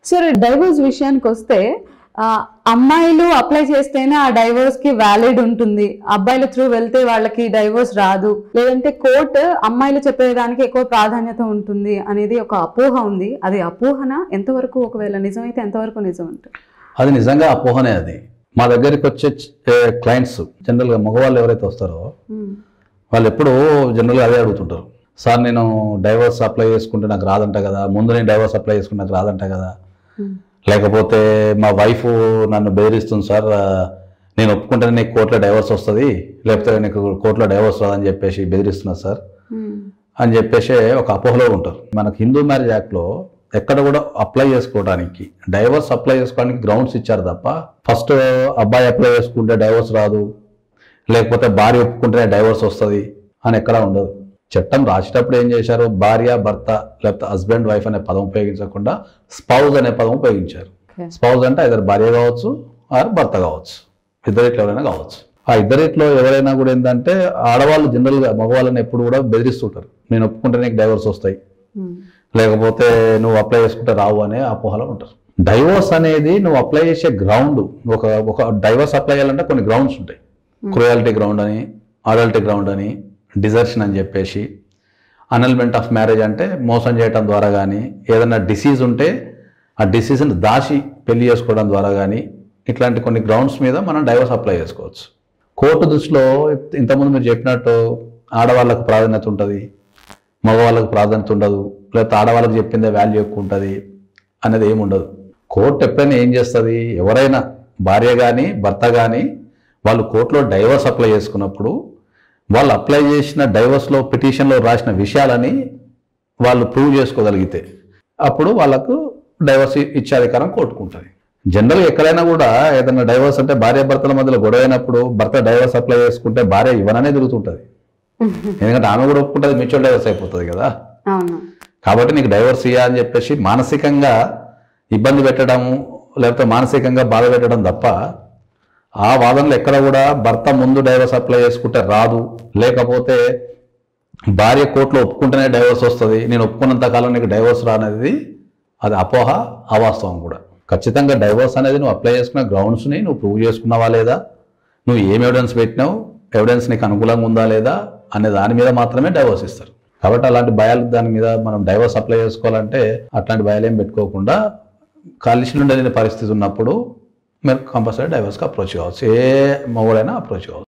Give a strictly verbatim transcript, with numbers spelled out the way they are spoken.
సరే డైవోర్స్ విషయానికి వస్తే అమ్మాయిలు అప్లై చేస్తేనే ఆ డైవోర్స్ కి వ్యాలిడ్ ఉంటుంది, అబ్బాయిల త్రూ వెళ్తే వాళ్ళకి డైవోర్స్ రాదు, లేదంటే కోర్టు అమ్మాయిలు చెప్పేదానికి ఎక్కువ ప్రాధాన్యత ఉంటుంది అనేది ఒక అపోహ ఉంది. అది అపోహన ఎంతవరకు, ఒకవేళ నిజమైతే ఎంతవరకు నిజం ఉంటుంది? అది నిజంగా అపోహనే. అది మా దగ్గరికి వచ్చే క్లయింట్స్ జనరల్గా మగవాళ్ళు ఎవరైతే వస్తారో వాళ్ళు ఎప్పుడూ జనరల్గా అదే అడుగుతుంటారు, సార్ నేను డైవర్స్ అప్లై చేసుకుంటే నాకు రాదంట కదా, ముందు నేను డైవర్స్ అప్లై చేసుకుంటే నాకు రాదంట కదా, లేకపోతే మా వైఫ్ నన్ను బెదిరిస్తుంది సార్, నేను ఒప్పుకుంటేనే నీకు కోర్టులో డైవర్స్ వస్తుంది, లేకపోతే నీకు కోర్టులో డైవర్స్ రాదని చెప్పేసి బెదిరిస్తున్నా సార్ అని చెప్పేసి ఒక అపోహలో ఉంటారు. మనకు హిందూ మ్యారేజ్ యాక్ట్లో ఎక్కడ కూడా అప్లై చేసుకోవడానికి, డైవర్స్ అప్లై చేసుకోవడానికి గ్రౌండ్స్ ఇచ్చారు తప్ప ఫస్ట్ అబ్బాయి అప్లై చేసుకుంటే డైవర్స్ రాదు, లేకపోతే భార్య ఒప్పుకుంటేనే డైవర్స్ వస్తుంది అని ఎక్కడా ఉండదు. చట్టం రాసేటప్పుడు ఏం చేశారు, భార్య భర్త లేకపోతే హస్బెండ్ వైఫ్ అనే పదం ఉపయోగించకుండా స్పౌజ్ అనే పదం ఉపయోగించారు. స్పౌజ్ అంటే ఇద్దరు భార్య కావచ్చు ఆర్ భర్త కావచ్చు, ఇద్దరిట్లో ఎవరైనా కావచ్చు. ఆ ఇద్దరిట్లో ఎవరైనా కూడా ఏంటంటే ఆడవాళ్ళు జనరల్గా మగవాళ్ళని ఎప్పుడు కూడా బెదిరిస్తుంటారు, నేను ఒప్పుకుంటే నీకు డైవర్స్ వస్తాయి, లేకపోతే నువ్వు అప్లై చేసుకుంటే రావు అనే అపోహలో ఉంటారు. డైవోర్స్ అనేది నువ్వు అప్లై చేసే గ్రౌండ్, ఒక ఒక డైవర్స్ అప్లై చేయాలంటే కొన్ని గ్రౌండ్స్ ఉంటాయి. క్రూయాలిటీ గ్రౌండ్ అని, అడల్టీ గ్రౌండ్ అని, డిజర్షన్ అని చెప్పేసి, అనల్మెంట్ ఆఫ్ మ్యారేజ్ అంటే మోసం చేయడం ద్వారా కానీ, ఏదైనా డిసీజ్ ఉంటే ఆ డిసీజ్ని దాచి పెళ్లి చేసుకోవడం ద్వారా కానీ, ఇట్లాంటి కొన్ని గ్రౌండ్స్ మీద మనం డైవర్స్ అప్లై చేసుకోవచ్చు. కోర్టు దృష్టిలో ఇంతకుముందు మీరు చెప్పినట్టు ఆడవాళ్ళకు ప్రాధాన్యత ఉంటుంది, మగవాళ్ళకు ప్రాధాన్యత ఉండదు, లేకపోతే ఆడవాళ్ళకి చెప్పిందే వాల్యూ ఎక్కువ ఉంటుంది అనేది ఏమి ఉండదు. కోర్టు ఎప్పుడైనా ఏం చేస్తుంది, ఎవరైనా భార్య కానీ భర్త కానీ వాళ్ళు కోర్టులో డైవర్స్ అప్లై చేసుకున్నప్పుడు వాళ్ళు అప్లై చేసిన డైవర్స్లో పిటిషన్లో రాసిన విషయాలని వాళ్ళు ప్రూవ్ చేసుకోగలిగితే అప్పుడు వాళ్ళకు డైవర్స్ ఇచ్చే అధికారం కోర్టుకుంటుంది. జనరల్గా ఎక్కడైనా కూడా ఏదైనా డైవర్స్ అంటే భార్య భర్తల మధ్యలో గొడవ అయినప్పుడు భర్త డైవర్స్ అప్లై చేసుకుంటే భార్య ఇవ్వననే తిరుగుతుంటుంది, ఎందుకంటే ఆమె కూడా ఒప్పుకుంటుంది, మ్యూచువల్ డైవర్స్ అయిపోతుంది కదా. కాబట్టి నీకు డైవర్స్ ఇయ్యా అని చెప్పేసి మానసికంగా ఇబ్బంది పెట్టడము లేకపోతే మానసికంగా బాధ పెట్టడం తప్ప ఆ వాదనలో ఎక్కడ కూడా భర్త ముందు డైవర్స్ అప్లై చేసుకుంటే రాదు, లేకపోతే భార్య కోర్టులో ఒప్పుకుంటేనే డైవర్స్ వస్తుంది, నేను ఒప్పుకున్నంత కాలం నీకు డైవర్స్ రానేది అది అపోహ, అవాస్తవం కూడా. ఖచ్చితంగా డైవర్స్ అనేది నువ్వు అప్లై చేసుకున్న గ్రౌండ్స్ని నువ్వు ప్రూవ్ చేసుకున్నావా లేదా, నువ్వు ఏం ఎవిడెన్స్ పెట్టినావు, ఎవిడెన్స్ నీకు అనుకూలంగా ఉందా లేదా అనే దాని మీద మాత్రమే డైవర్స్ ఇస్తారు. కాబట్టి అలాంటి భయాలు దాని మీద మనం డైవర్స్ అప్లై చేసుకోవాలంటే అట్లాంటి భయాలు ఏం పెట్టుకోకుండా కలిసి ఉండలేని పరిస్థితి ఉన్నప్పుడు మీరు కంపల్సరీ డైవర్స్కి అప్రోచ్ కావచ్చు, ఏ మగవాడైనా అప్రోచ్ కావచ్చు.